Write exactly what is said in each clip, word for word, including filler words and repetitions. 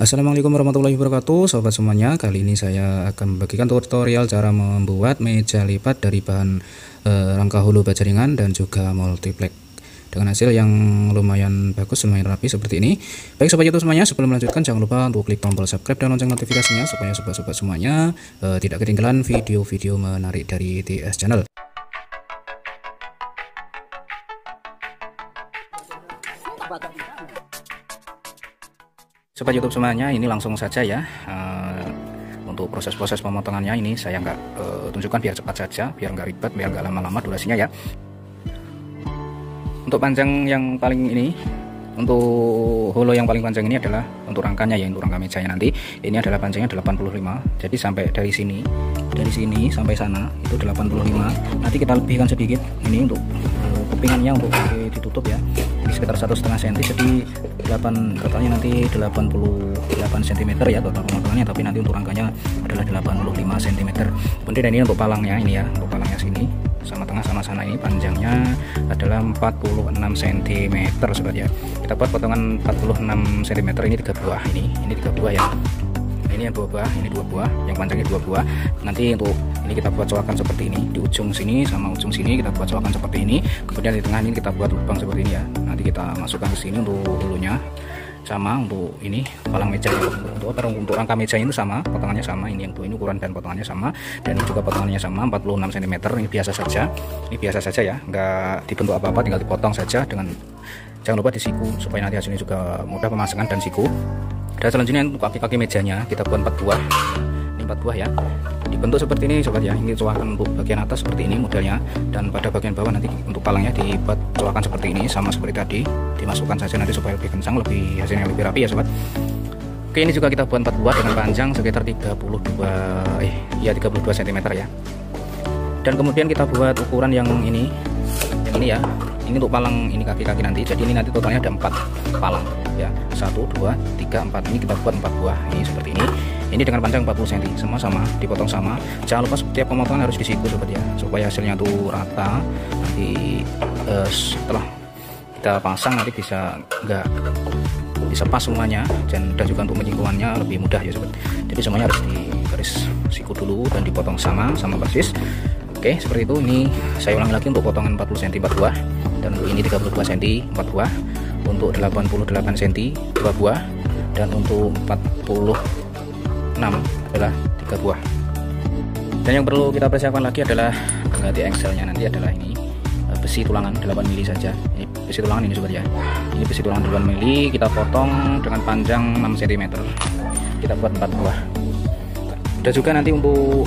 Assalamualaikum warahmatullahi wabarakatuh, sobat semuanya. Kali ini saya akan membagikan tutorial cara membuat meja lipat dari bahan e, rangka hulu baja ringan dan juga multiplex dengan hasil yang lumayan bagus, lumayan rapi seperti ini. Baik sobat YouTube semuanya, sebelum melanjutkan jangan lupa untuk klik tombol subscribe dan lonceng notifikasinya supaya sobat-sobat semuanya e, tidak ketinggalan video-video menarik dari T S Channel. Sobat YouTube semuanya, ini langsung saja ya. Uh, untuk proses-proses pemotongannya ini saya nggak uh, tunjukkan biar cepat saja, biar nggak ribet, biar nggak lama-lama durasinya ya. Untuk panjang yang paling ini, untuk holo yang paling panjang ini adalah untuk rangkanya ya, untuk rangka mejanya nanti. Ini adalah panjangnya delapan puluh lima. Jadi sampai dari sini, dari sini sampai sana itu delapan puluh lima. Nanti kita lebihkan sedikit ini untuk uh, kepingannya untuk ditutup ya. Ini sekitar satu setengah senti, jadi delapan totalnya nanti delapan puluh delapan sentimeter ya total pemotongannya, tapi nanti untuk rangkanya adalah delapan puluh lima sentimeter. Kemudian ini untuk palangnya ini ya, untuk palangnya sini sama tengah sama sana ini panjangnya adalah empat puluh enam sentimeter sobat ya. Kita buat potongan empat puluh enam sentimeter, ini tiga buah, ini ini tiga buah ya. Ini yang dua buah, ini dua buah, yang panjangnya dua buah. Nanti untuk ini kita buat coakan seperti ini, di ujung sini sama ujung sini kita buat coakan seperti ini. Kemudian di tengah ini kita buat lubang seperti ini ya. Nanti kita masukkan ke sini untuk hulunya, sama untuk ini palang meja untuk untuk rangka meja itu sama, potongannya sama. Ini yang tuh ini ukuran dan potongannya sama, dan ini juga potongannya sama empat puluh enam sentimeter. Ini biasa saja, ini biasa saja ya, nggak dibentuk apa-apa, tinggal dipotong saja dengan jangan lupa disiku supaya nanti hasilnya juga mudah pemasangan dan siku. Dan selanjutnya untuk kaki-kaki mejanya kita buat empat buah. Ini empat buah ya. Dibentuk seperti ini sobat ya. Ini coakan untuk bagian atas seperti ini modelnya, dan pada bagian bawah nanti untuk palangnya dibuat coakan seperti ini sama seperti tadi. Dimasukkan saja nanti supaya lebih kencang, lebih hasilnya lebih rapi ya sobat. Oke, ini juga kita buat empat buah dengan panjang sekitar tiga puluh dua eh ya tiga puluh dua sentimeter ya. Dan kemudian kita buat ukuran yang ini. Yang ini ya. Ini untuk palang ini kaki-kaki nanti. Jadi ini nanti totalnya ada empat palang ya. satu, dua, tiga, empat. Ini kita buat empat buah. Ini seperti ini. Ini dengan panjang empat puluh sentimeter. Semua sama, dipotong sama. Jangan lupa setiap pemotongan harus disiku sobat ya, supaya hasilnya tuh rata. Nanti eh, setelah kita pasang nanti bisa enggak bisa pas semuanya, dan, dan juga untuk menyingkungannya lebih mudah ya sobat. Jadi semuanya harus di garis siku dulu dan dipotong sama sama persis. Oke, seperti itu. Ini saya ulangi lagi untuk potongan empat puluh sentimeter empat buah, dan untuk ini tiga puluh dua sentimeter empat buah, untuk delapan puluh delapan sentimeter dua buah, dan untuk empat puluh enam adalah tiga buah. Dan yang perlu kita persiapkan lagi adalah pengganti engselnya. Nanti adalah ini besi tulangan delapan mili saja. Ini besi tulangan ini sobat ya. Ini besi tulangan delapan mili, kita potong dengan panjang enam sentimeter. Kita buat empat buah. Dan juga nanti untuk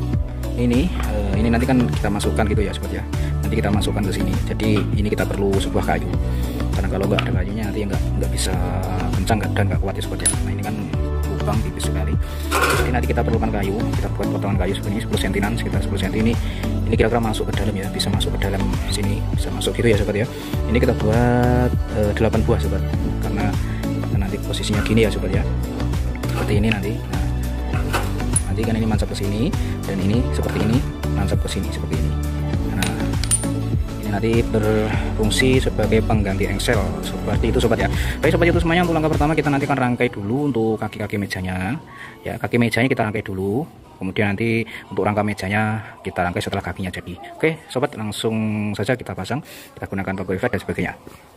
ini uh, ini nanti kan kita masukkan gitu ya sobat ya. Nanti kita masukkan ke sini. Jadi ini kita perlu sebuah kayu, karena kalau nggak ada kayunya nanti nggak nggak bisa kencang dan nggak kuat ya sobat ya. Nah ini kan lubang tipis sekali, jadi nanti kita perlukan kayu. Kita buat potongan kayu seperti ini sepuluh sentimeter, sekitar sepuluh sentimeter. Ini ini kira-kira masuk ke dalam ya, bisa masuk ke dalam sini, bisa masuk gitu ya sobat ya. Ini kita buat uh, delapan buah sobat, karena, karena nanti posisinya gini ya sobat ya, seperti ini nanti. Nah, nanti kan ini mancap ke sini, dan ini seperti ini mancap ke sini seperti ini. Nah, ini nanti berfungsi sebagai pengganti engsel seperti itu sobat ya. Baik sobat itu semuanya, untuk langkah pertama kita nanti akan rangkai dulu untuk kaki-kaki mejanya ya. Kaki mejanya kita rangkai dulu, kemudian nanti untuk rangka mejanya kita rangkai setelah kakinya jadi. Oke sobat, langsung saja kita pasang. Kita gunakan paku rivet dan sebagainya.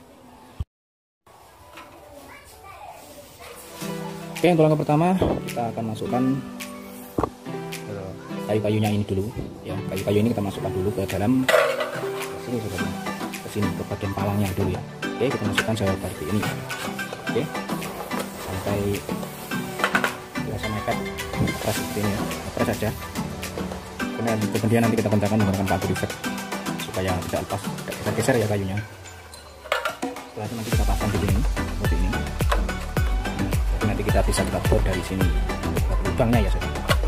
Oke, untuk langkah pertama kita akan masukkan kayu-kayunya ini dulu ya. Kayu-kayu ini kita masukkan dulu ke dalam sini sobat, ke sini ke bagian palangnya dulu ya. Oke, kita masukkan seperti ini. Oke, sampai biasa mepet keras seperti ini ya, keras saja. Kemudian, kemudian nanti kita kencangkan menggunakan paku rivet supaya tidak lepas, tidak geser-geser ya kayunya. Setelah itu nanti kita pasang di sini seperti ini. Jadi nanti kita bisa kita buat dari sini untuk lubangnya ya sobat.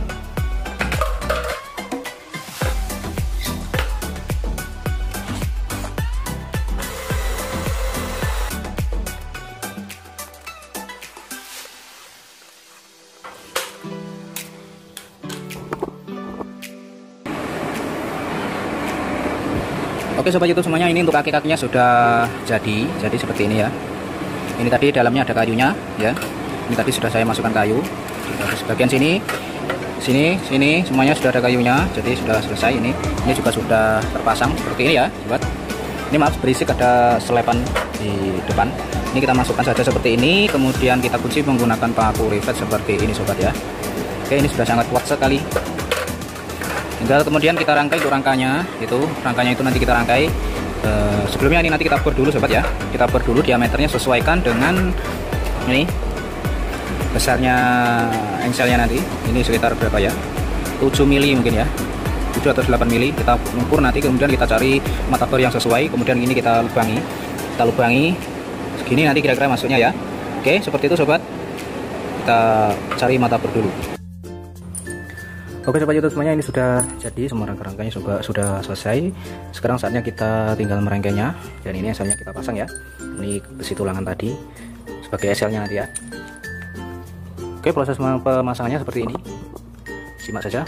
Oke sobat YouTube semuanya, ini untuk kaki-kakinya sudah jadi jadi seperti ini ya. Ini tadi dalamnya ada kayunya ya. Ini tadi sudah saya masukkan kayu. Bagian sini, sini, sini semuanya sudah ada kayunya. Jadi sudah selesai ini. Ini juga sudah terpasang seperti ini ya, sobat. Ini maaf berisik ada selepan di depan. Ini kita masukkan saja seperti ini. Kemudian kita kunci menggunakan paku rivet seperti ini, sobat ya. Oke, ini sudah sangat kuat sekali. Tinggal kemudian kita rangkai untuk rangkanya. Itu rangkanya itu nanti kita rangkai. Uh, sebelumnya ini nanti kita bor dulu, sobat ya. Kita bor dulu diameternya sesuaikan dengan ini besarnya engselnya nanti. Ini sekitar berapa ya, tujuh mili mungkin ya, tujuh atau delapan mili. Kita ukur nanti, kemudian kita cari mata bor yang sesuai. Kemudian ini kita lubangi, kita lubangi segini nanti kira-kira masuknya ya. Oke, seperti itu sobat. Kita cari mata bor dulu. Oke sobat YouTube semuanya, ini sudah jadi, semua rangka-rangkanya sudah, sudah selesai. Sekarang saatnya kita tinggal merangkainya. Dan ini asalnya kita pasang ya. Ini besi tulangan tadi sebagai eselnya nanti ya. Oke, proses pemasangannya seperti ini. Simak saja.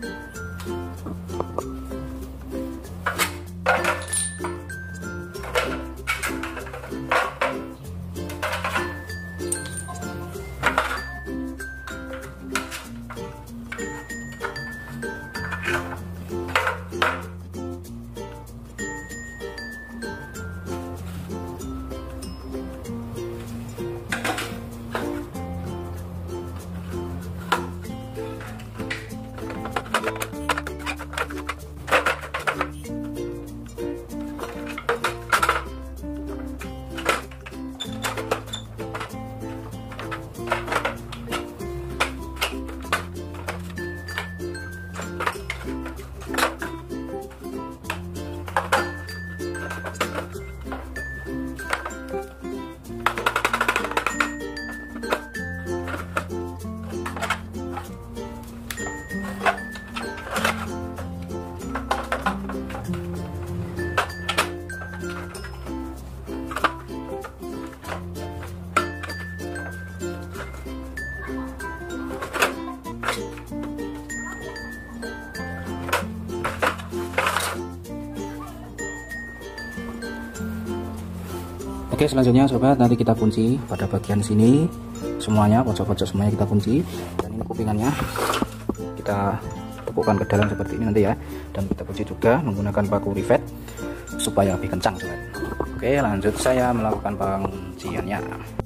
Oke, selanjutnya sobat, nanti kita kunci pada bagian sini semuanya, pojok-pojok semuanya kita kunci. Dan ini kupingannya kita tepukkan ke dalam seperti ini nanti ya. Dan kita kunci juga menggunakan paku rivet supaya lebih kencang sobat. Oke, lanjut saya melakukan pengunciannya.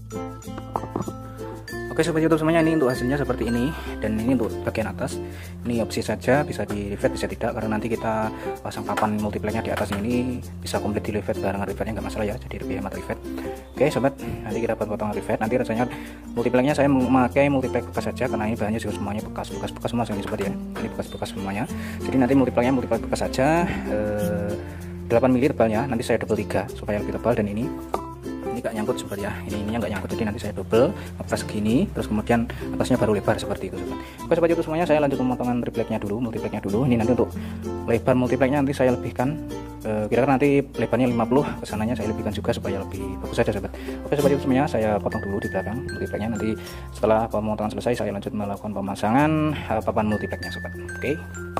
Oke sobat YouTube semuanya, ini untuk hasilnya seperti ini. Dan ini untuk bagian atas, ini opsi saja, bisa di rivet bisa tidak, karena nanti kita pasang papan multipleknya di atas ini bisa komplit di rivet barengan rivetnya, nggak masalah ya, jadi lebih hemat rivet. Oke sobat, nanti kita buat potongan rivet. Nanti rasanya multipleknya saya memakai multiplek bekas saja, karena ini bahannya juga semuanya bekas bekas bekas semua ini sobat ya. Ini bekas bekas semuanya, jadi nanti multipleknya multiplek bekas saja. eh, delapan mili tebalnya, nanti saya double tiga supaya lebih tebal. Dan ini ini gak nyangkut sobat ya, ini ininya gak nyangkut, jadi nanti saya double ngepres segini, terus kemudian atasnya baru lebar seperti itu sobat. Oke sobat YouTube semuanya, saya lanjut pemotongan tripleknya dulu, multipleknya dulu. Ini nanti untuk lebar multipleknya nanti saya lebihkan, e, kira-kira nanti lebarnya lima puluh, kesananya saya lebihkan juga supaya lebih bagus saja sobat. Oke sobat YouTube semuanya, saya potong dulu di belakang multipleknya. Nanti setelah pemotongan selesai, saya lanjut melakukan pemasangan e, papan multipleknya sobat. Oke.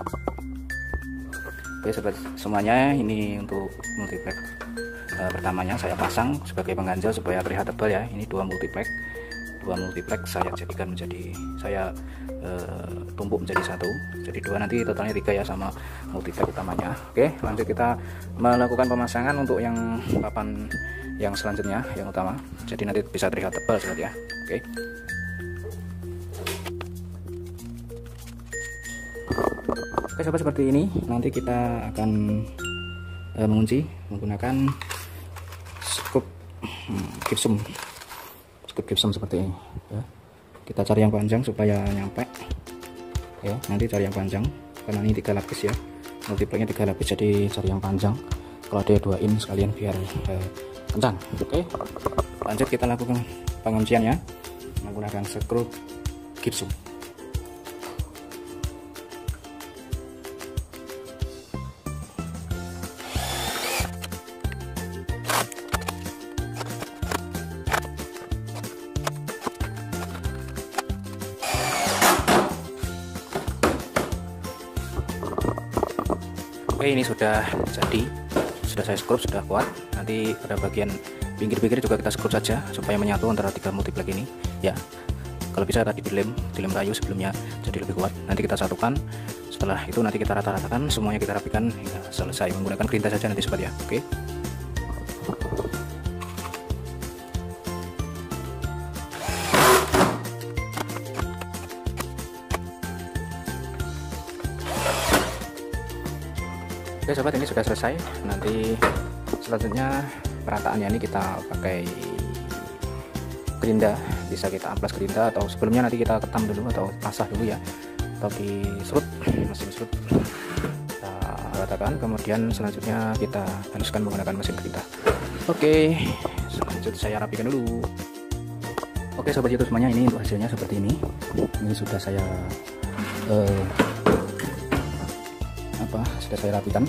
Oke sobat semuanya, ini untuk multiplek e, pertamanya saya pasang sebagai pengganjal supaya terlihat tebal ya. Ini dua multiplek, dua multiplek saya jadikan menjadi, saya e, tumpuk menjadi satu, jadi dua, nanti totalnya tiga ya sama multiplek utamanya. Oke, lanjut kita melakukan pemasangan untuk yang papan yang selanjutnya, yang utama, jadi nanti bisa terlihat tebal sobat ya. Oke. Oke sobat, seperti ini nanti kita akan e, mengunci menggunakan scoop hmm, gypsum, scoop gypsum seperti ini ya. Kita cari yang panjang supaya nyampe ya, nanti cari yang panjang karena ini tiga lapis ya, multipleknya tiga lapis, jadi cari yang panjang. Kalau ada dua in sekalian biar eh, kencang. Oke, lanjut kita lakukan pengunciannya menggunakan skrup gypsum. Oke, ini sudah jadi, sudah saya skrup, sudah kuat. Nanti pada bagian pinggir-pinggir juga kita skrup saja supaya menyatu antara tiga multiplek ini ya. kalau bisa tadi dilem dilem kayu sebelumnya jadi lebih kuat. Nanti kita satukan, setelah itu nanti kita rata-ratakan semuanya, kita rapikan hingga selesai menggunakan gerinda saja nanti sobat ya. Oke. Oke sobat, ini sudah selesai. Nanti selanjutnya perataannya ini kita pakai gerinda, bisa kita amplas gerinda atau sebelumnya nanti kita ketam dulu atau pasah dulu ya, atau di serut, mesin serut kita ratakan, kemudian selanjutnya kita haluskan menggunakan mesin gerinda. Oke, selanjut saya rapikan dulu. Oke sobat YouTube semuanya, ini untuk hasilnya seperti ini. Ini sudah saya eh, apa sudah saya rapikan.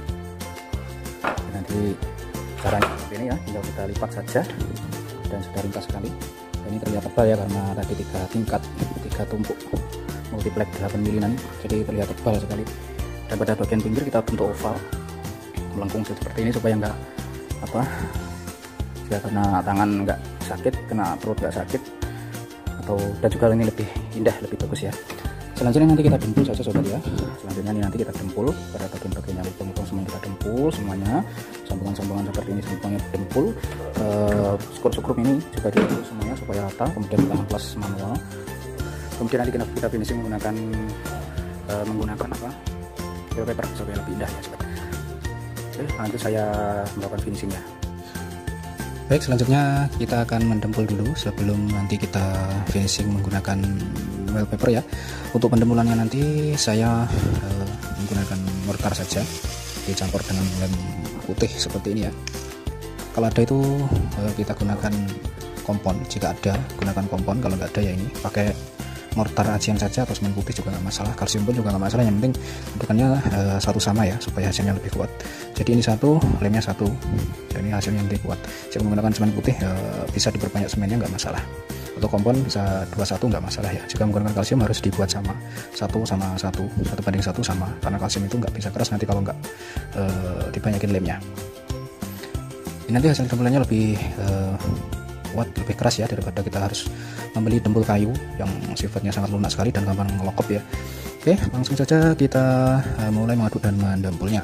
Nanti caranya seperti ini ya, tinggal kita lipat saja dan sudah ringkas sekali. Dan ini terlihat tebal ya, karena tadi tiga tingkat, tiga tumpuk multiplex delapan milimeter, jadi terlihat tebal sekali. Dan pada bagian pinggir kita bentuk oval melengkung seperti ini supaya enggak apa ya, kena tangan enggak sakit, kena perut enggak sakit, atau dan juga ini lebih indah, lebih bagus ya. Selanjutnya nanti kita dempul saja sobat ya. Selanjutnya ini nanti kita dempul pada bagian-bagian yang lubang-lubang semuanya kita dempul semuanya, sambungan-sambungan seperti ini semuanya dempul. Uh, skrup-skrup ini juga dempul semuanya supaya rata, kemudian kita amplas manual. Kemudian nanti kita, kita finishing menggunakan uh, menggunakan apa wallpaper supaya lebih indah ya sobat. Oke, lanjut saya melakukan finishingnya. Baik, selanjutnya kita akan mendempul dulu sebelum nanti kita finishing menggunakan wallpaper ya. Untuk pendempulannya nanti saya uh, menggunakan mortar saja, dicampur dengan lem putih seperti ini ya. Kalau ada itu uh, kita gunakan kompon, jika ada gunakan kompon, kalau nggak ada ya ini pakai mortar acian saja atau semen putih juga nggak masalah, kalsium pun juga nggak masalah, yang penting bentukannya uh, satu sama ya supaya hasilnya lebih kuat. Jadi ini satu, lemnya satu, jadi hasilnya lebih kuat. Jika menggunakan semen putih uh, bisa diperbanyak semennya, nggak masalah. Atau kompon bisa dua satu nggak masalah ya. Jika menggunakan kalsium harus dibuat sama, satu sama satu, satu banding satu sama, karena kalsium itu nggak bisa keras nanti kalau nggak uh, dibanyakin lemnya. Ini nanti hasil dempulannya lebih uh, kuat, lebih keras ya, daripada kita harus membeli dempul kayu yang sifatnya sangat lunak sekali dan gampang ngelokop ya. Oke, langsung saja kita uh, mulai mengaduk dan mendempulnya.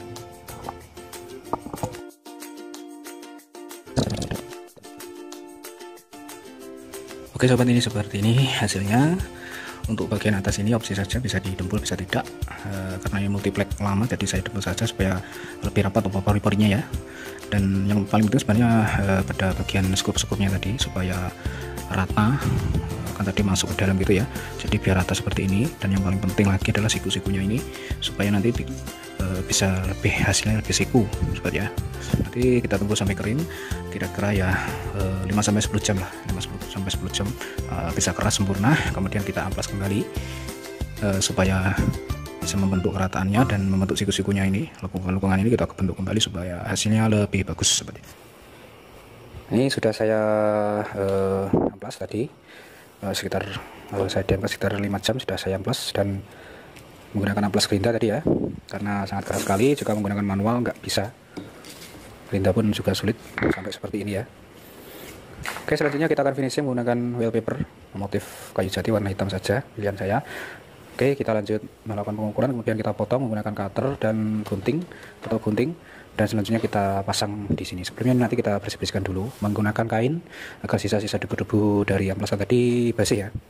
Oke sobat, ini seperti ini hasilnya. Untuk bagian atas ini opsi saja, bisa didempul bisa tidak, e, karena ini multiplex lama jadi saya dempul saja supaya lebih rapat atau pori-porinya ya. Dan yang paling penting sebenarnya e, pada bagian skrup-skrupnya tadi supaya rata, kan tadi masuk ke dalam gitu ya, jadi biar rata seperti ini. Dan yang paling penting lagi adalah siku-sikunya ini supaya nanti e, bisa lebih hasilnya lebih siku sobat ya. Nanti kita tunggu sampai kering, kira-kira ya e, lima sampai sepuluh jam lah, lima sampai sepuluh jam e, bisa keras sempurna. Kemudian kita amplas kembali e, supaya bisa membentuk kerataannya dan membentuk siku-sikunya ini, lengkungan-lengkungan ini kita bentuk kembali supaya hasilnya lebih bagus seperti ini. Ini sudah saya e, amplas tadi e, sekitar e, saya diamplas sekitar lima jam sudah saya amplas, dan menggunakan amplas gerinda tadi ya, karena sangat keras sekali. Jika menggunakan manual nggak bisa, gerinda pun juga sulit sampai seperti ini ya. Oke, selanjutnya kita akan finishing menggunakan wallpaper motif kayu jati warna hitam saja pilihan saya. Oke, kita lanjut melakukan pengukuran, kemudian kita potong menggunakan cutter dan gunting atau gunting, dan selanjutnya kita pasang di sini. Sebelumnya nanti kita bersih-bersihkan dulu menggunakan kain agar sisa-sisa debu-debu dari amplasan tadi bersih ya.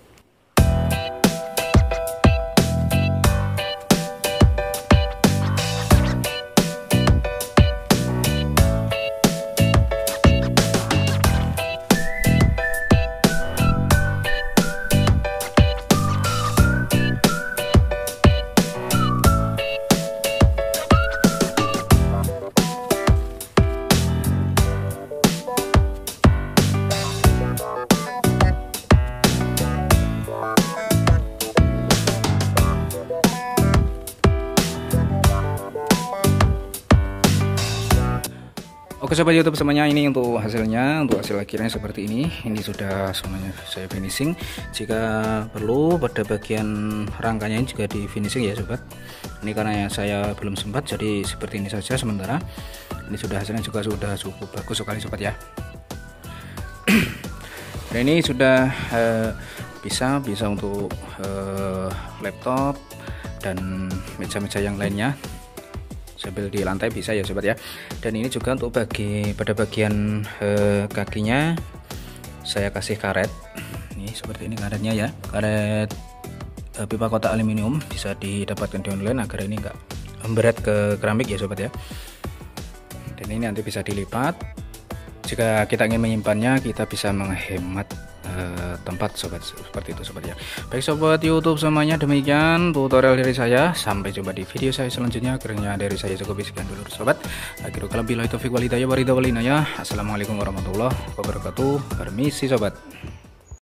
Oke sobat YouTube semuanya, ini untuk hasilnya, untuk hasil akhirnya seperti ini. Ini sudah semuanya saya finishing. Jika perlu pada bagian rangkanya ini juga di finishing ya sobat. Ini karena saya belum sempat, jadi seperti ini saja sementara. Ini sudah hasilnya juga sudah cukup bagus sekali sobat ya. Dan ini sudah eh, bisa bisa untuk uh, laptop dan meja-meja yang lainnya sambil di lantai bisa ya sobat ya. Dan ini juga untuk bagi pada bagian uh, kakinya saya kasih karet ini seperti ini karetnya ya, karet uh, pipa kotak aluminium, bisa didapatkan di online agar ini enggak memberet ke keramik ya sobat ya. Dan ini nanti bisa dilipat, jika kita ingin menyimpannya kita bisa menghemat uh, tempat sobat, seperti itu sobat ya. Baik sobat YouTube semuanya, demikian tutorial dari saya, sampai jumpa di video saya selanjutnya. Akhirnya dari saya cukup sekian dulu sobat. Akhirul kalam billahi taufiq wal hidayah, waridha wal inayah. Assalamualaikum warahmatullahi wabarakatuh. Permisi sobat.